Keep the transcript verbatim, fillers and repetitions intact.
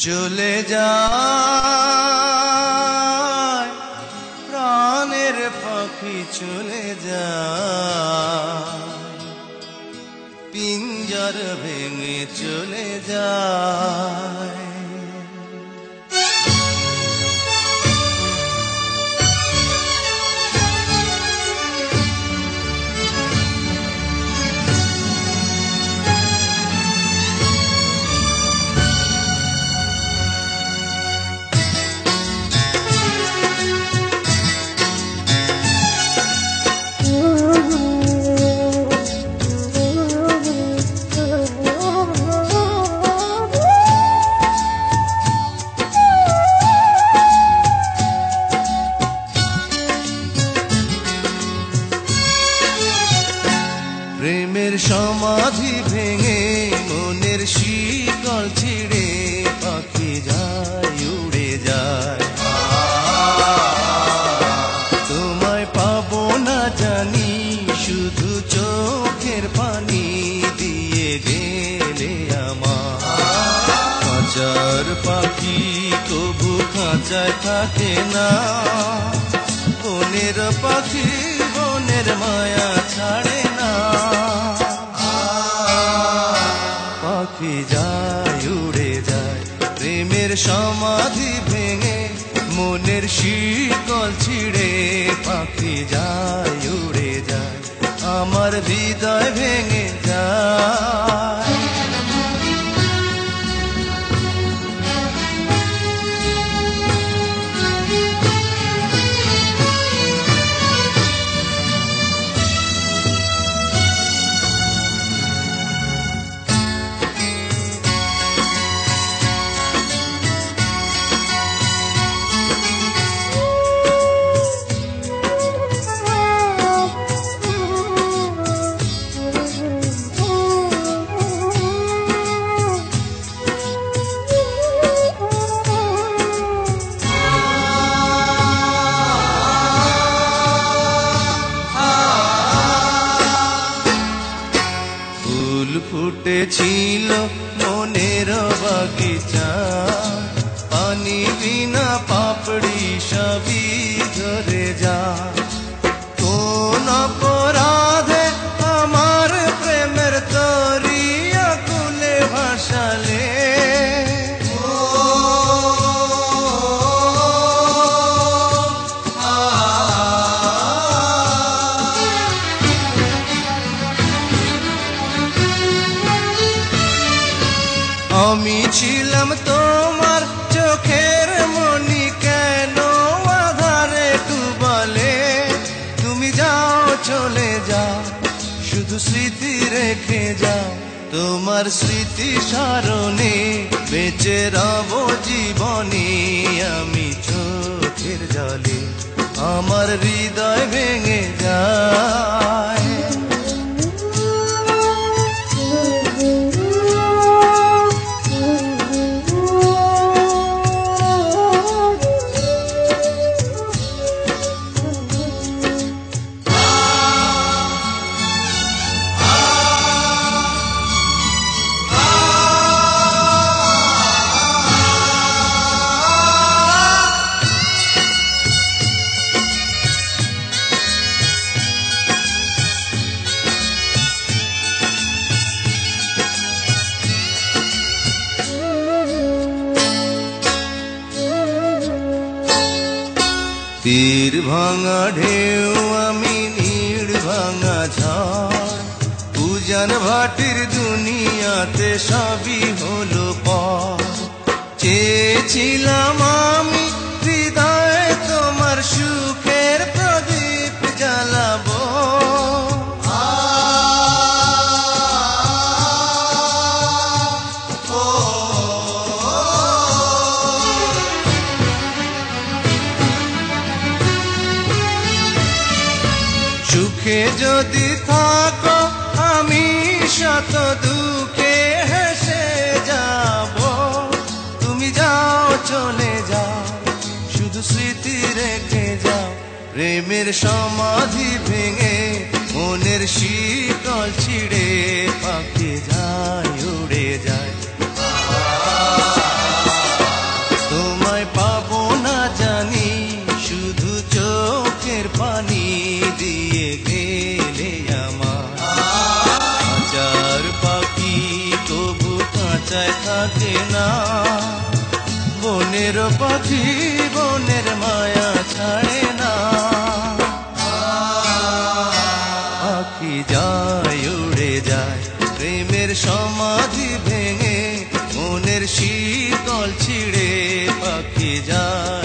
চলে যায় প্রাণের পাখি চলে যায় পিঞ্জর ভেঙে চলে যায় প্রেমের সমাধি ভেঙে মনের শিকল ছিঁড়ে পাখি যায় উড়ে যায় তোমায় পাবো না জানি শুধু চোখের পানি দিয়ে গেলে আমার খাঁচার পাখি তবু খাঁচায় থাকে না বনের পাখি বনের মায়া ছাড়ে না পাখি যায় উড়ে যায় প্রেমের সমাধি ভেঙে মনের শিকল ছিঁড়ে পাখি যায় উড়ে যায় আমার হৃদয় ভেঙে যায় ফুটেছিল মনের বাগিচা পানি বিনা পাপড়ি সবই ধরে যা কোন অপরাধে আমার প্রেমের তরি আকুলে ভাসালে আমি ছিলাম তোমার চোখের মনি কেন আধারে ডুবালে তুমি যাও চলে যাও শুধু স্মৃতি রেখে যাও তোমার স্মৃতি স্মরণে বেঁচে রব জীবনে আমি চোখের জলে আমার হৃদয় ভেঙে যায় তীর ভাঙা ঢেউ আমি নীড় ভাঙা ঝড় উজান ভাটির দুনিয়াতে সবই হলো পর চেয়েছিলাম আমি হৃদয়ে তোমার সুখের প্রদীপ জ্বালাবো সুখে যদি থাকো আমি শত দুঃখে হেসে যাব তুমি যাও চলে যাও শুধু স্মৃতি রেখে যাও প্রেমের সমাধি ভেঙে মনের শিকল ছিঁড়ে পাখি যায় উড়ে যায়। খাঁচায় থাকে না। বনের পাখি বনের মায়া ছাড়ে না। পাখি যায় উড়ে যায় প্রেমের সমাধি ভেঙে, মনের শীতল ছিঁড়ে পাখি যায়